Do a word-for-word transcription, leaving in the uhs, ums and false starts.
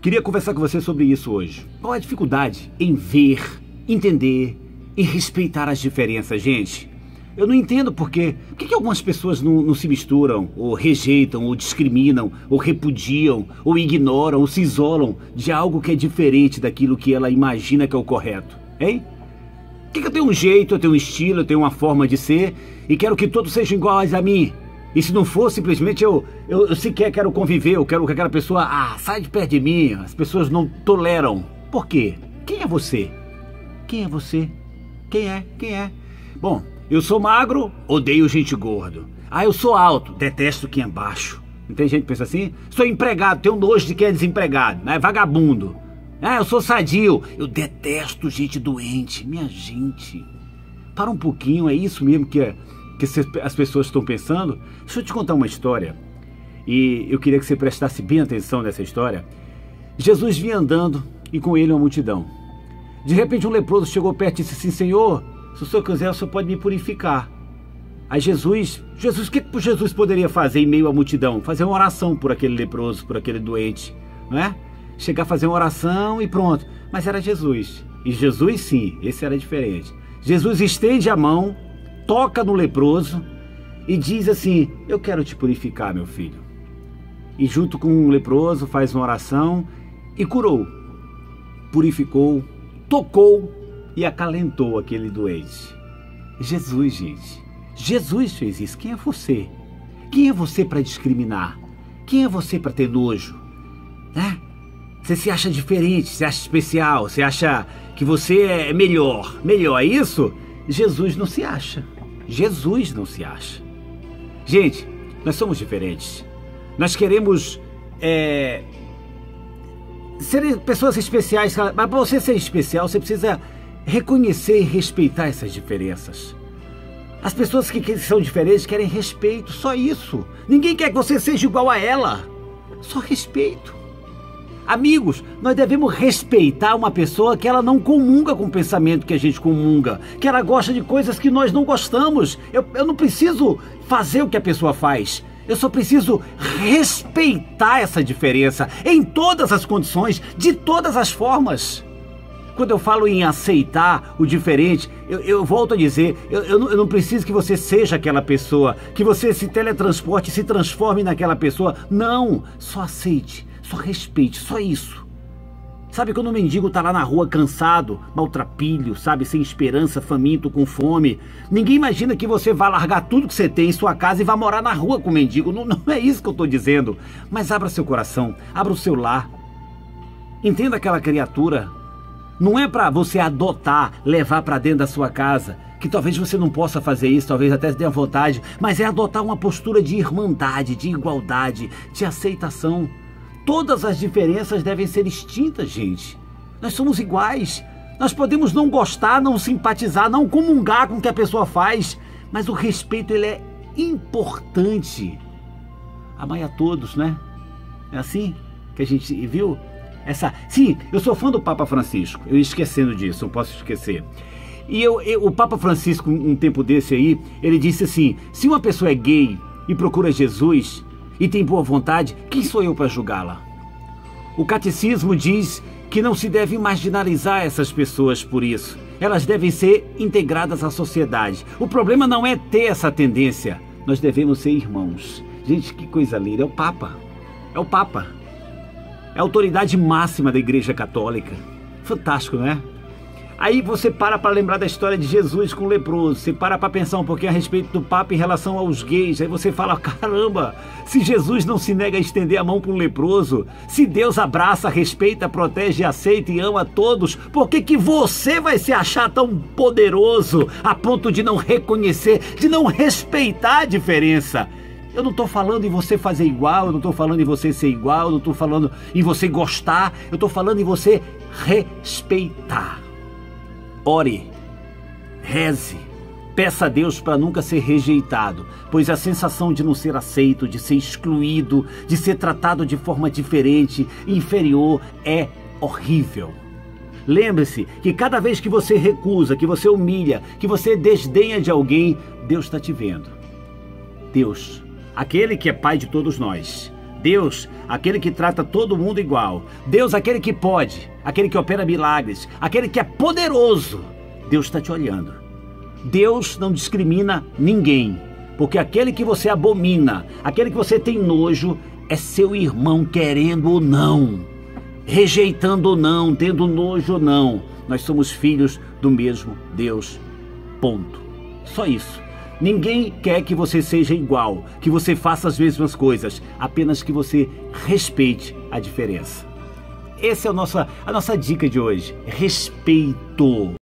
Queria conversar com você sobre isso hoje. Qual é a dificuldade em ver, entender e respeitar as diferenças, gente? Eu não entendo por quê. Por que, que algumas pessoas não, não se misturam, ou rejeitam, ou discriminam, ou repudiam, ou ignoram, ou se isolam de algo que é diferente daquilo que ela imagina que é o correto, hein? Por que, que eu tenho um jeito, eu tenho um estilo, eu tenho uma forma de ser e quero que todos sejam iguais a mim? E se não for, simplesmente eu, eu, eu sequer quero conviver, eu quero que aquela pessoa, ah, sai de perto de mim, as pessoas não toleram. Por quê? Quem é você? Quem é você? Quem é? Quem é? Bom, eu sou magro, odeio gente gordo. Ah, eu sou alto, detesto quem é baixo. Não tem gente que pensa assim? Sou empregado, tenho nojo de quem é desempregado, né? Vagabundo. Ah, eu sou sadio, eu detesto gente doente. Minha gente, para um pouquinho, é isso mesmo que é... que as pessoas estão pensando? Deixa eu te contar uma história, e eu queria que você prestasse bem atenção nessa história. Jesus vinha andando e com ele uma multidão. De repente um leproso chegou perto e disse assim: Senhor, se o Senhor quiser, o Senhor pode me purificar. Aí Jesus, Jesus, o que que Jesus poderia fazer em meio à multidão? Fazer uma oração por aquele leproso, por aquele doente, não é? Chegar a fazer uma oração e pronto. Mas era Jesus, e Jesus sim, esse era diferente. Jesus estende a mão, toca no leproso e diz assim: eu quero te purificar, meu filho. E junto com o leproso faz uma oração e curou, purificou, tocou e acalentou aquele doente. Jesus, gente, Jesus fez isso. Quem é você? Quem é você para discriminar? Quem é você para ter nojo? Né? Você se acha diferente, se acha especial, você acha que você é melhor. Melhor, é isso? Jesus não se acha. Jesus não se acha. Gente, nós somos diferentes. Nós queremos é, ser pessoas especiais, mas para você ser especial, você precisa reconhecer e respeitar essas diferenças. As pessoas que, que são diferentes querem respeito, só isso. Ninguém quer que você seja igual a ela. Só respeito. Amigos, nós devemos respeitar uma pessoa que ela não comunga com o pensamento que a gente comunga, que ela gosta de coisas que nós não gostamos. Eu, eu não preciso fazer o que a pessoa faz, eu só preciso respeitar essa diferença em todas as condições, de todas as formas. Quando eu falo em aceitar o diferente, eu, eu volto a dizer, eu, eu, não, eu não preciso que você seja aquela pessoa, que você se teletransporte, se transforme naquela pessoa. Não, só aceite. Só respeite, só isso. Sabe quando o mendigo tá lá na rua cansado, maltrapilho, sabe, sem esperança, faminto, com fome? Ninguém imagina que você vai largar tudo que você tem em sua casa e vai morar na rua com o mendigo. Não, não é isso que eu tô dizendo. Mas abra seu coração, abra o seu lar. Entenda aquela criatura. Não é para você adotar, levar para dentro da sua casa, que talvez você não possa fazer isso, talvez até tenha vontade, mas é adotar uma postura de irmandade, de igualdade, de aceitação. Todas as diferenças devem ser extintas, gente. Nós somos iguais. Nós podemos não gostar, não simpatizar, não comungar com o que a pessoa faz, mas o respeito, ele é importante. Amai a todos, né? É assim que a gente viu? Essa... Sim, eu sou fã do Papa Francisco. Eu ia esquecendo disso, não posso esquecer. E eu, eu, o Papa Francisco, um tempo desse aí, ele disse assim: se uma pessoa é gay e procura Jesus e tem boa vontade, quem sou eu para julgá-la? O catecismo diz que não se deve marginalizar essas pessoas por isso. Elas devem ser integradas à sociedade. O problema não é ter essa tendência. Nós devemos ser irmãos. Gente, que coisa linda. É o Papa. É o Papa. É a autoridade máxima da Igreja Católica. Fantástico, não é? Aí você para para lembrar da história de Jesus com o leproso, você para para pensar um pouquinho a respeito do Papa em relação aos gays, aí você fala: caramba, se Jesus não se nega a estender a mão para um leproso, se Deus abraça, respeita, protege, aceita e ama todos, por que que você vai se achar tão poderoso a ponto de não reconhecer, de não respeitar a diferença? Eu não estou falando em você fazer igual, eu não estou falando em você ser igual, eu não estou falando em você gostar, eu estou falando em você respeitar. Ore, reze, peça a Deus para nunca ser rejeitado, pois a sensação de não ser aceito, de ser excluído, de ser tratado de forma diferente, inferior, é horrível. Lembre-se que cada vez que você recusa, que você humilha, que você desdenha de alguém, Deus está te vendo. Deus, aquele que é Pai de todos nós, Deus, aquele que trata todo mundo igual. Deus, aquele que pode, aquele que opera milagres, aquele que é poderoso. Deus está te olhando. Deus não discrimina ninguém, porque aquele que você abomina, aquele que você tem nojo, é seu irmão, querendo ou não, rejeitando ou não, tendo nojo ou não. Nós somos filhos do mesmo Deus. Ponto. Só isso. Ninguém quer que você seja igual, que você faça as mesmas coisas, apenas que você respeite a diferença. Essa é a nossa, a nossa dica de hoje. Respeito.